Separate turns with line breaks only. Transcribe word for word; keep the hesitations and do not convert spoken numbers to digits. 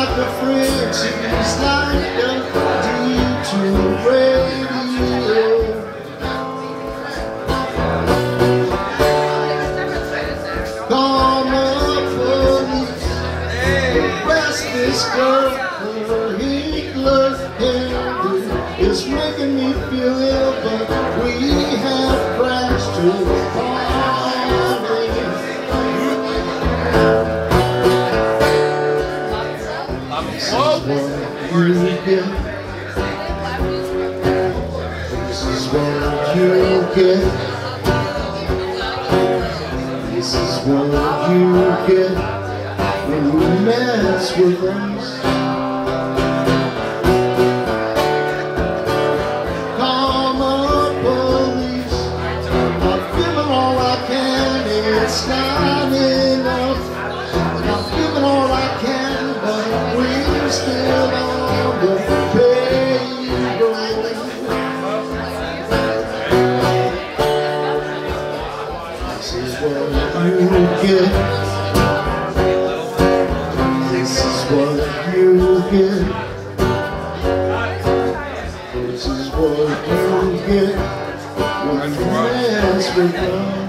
like a friend, she's like a D J radio. Call the police, arrest this girl. Her Hitler hairdo is making me feel ill, but we have crashed her party. This is what you get. This is what you get when you mess with us. Call the police. I'm giving all I can. It's not enough. I'm giving all I can, but we're still on the payroll. This is what you get. This is what you get. This is what you get when you mess with us.